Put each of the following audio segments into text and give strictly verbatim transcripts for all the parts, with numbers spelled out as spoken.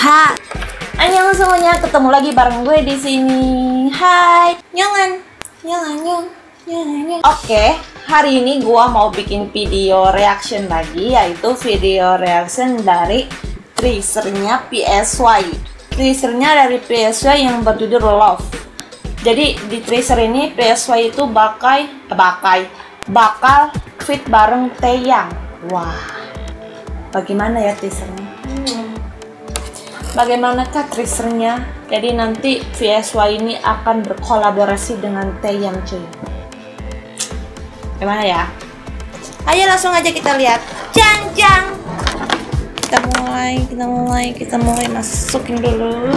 Ha, annyeong semuanya, ketemu lagi bareng gue di sini. Hai, nyongan, nyongan, nyong, nyongan, nyong. Oke, hari ini gue mau bikin video reaction lagi, yaitu video reaction dari teasernya P S Y. Teasernya dari P S Y yang berjudul Love. Jadi di teaser ini P S Y itu bakal, bakal, bakal fit bareng Taeyang. Wah, bagaimana ya teasernya? Hmm. Bagaimanakah teasernya? Jadi nanti P S Y ini akan berkolaborasi dengan Taeyang, cuy. Gimana ya? Ayo langsung aja kita lihat. Jang jang. Kita mulai, kita mulai, kita mulai masukin dulu.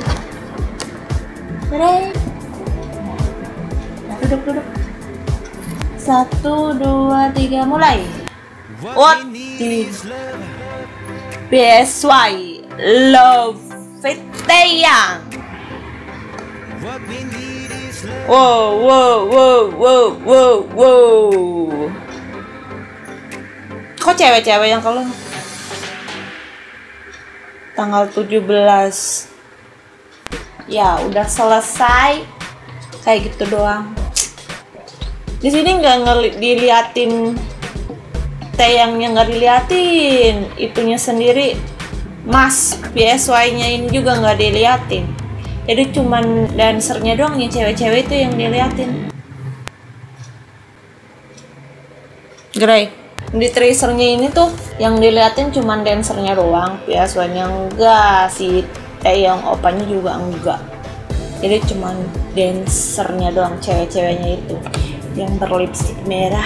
Ready? Duduk duduk. Satu, dua, tiga, mulai. What is P S Y Love Fit Taeyang? Wow, wow, wow, wow, wow, wow. Kok cewek-cewek yang kalau tanggal tujuh belas ya udah selesai kayak gitu doang. Di sini nggak diliatin Taeyangnya, nggak diliatin, itunya sendiri Mas P S Y-nya ini juga nggak diliatin. Jadi cuman dancernya doang yang cewek-cewek itu yang diliatin. Grey. Di teasernya ini tuh yang diliatin cuman dancernya doang, P S Y-nya enggak, si Taeyang opanya juga enggak. Jadi cuman dancernya doang, cewek-ceweknya itu yang berlipstik merah.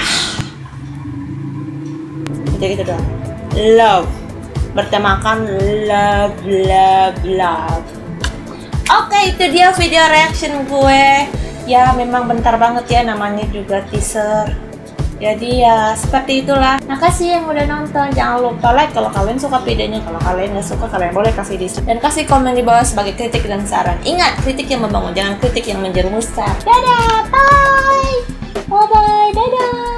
Jadi gitu doang. Love, bertemakan love, love, love. Oke, itu dia video reaction gue. Ya memang bentar banget ya, namanya juga teaser. Jadi ya seperti itulah. Makasih yang udah nonton. Jangan lupa like kalau kalian suka videonya. Kalau kalian nggak suka, kalian boleh kasih dislike dan kasih komen di bawah sebagai kritik dan saran. Ingat, kritik yang membangun, jangan kritik yang menjerumuskan. Dadah, bye, bye bye, dadah.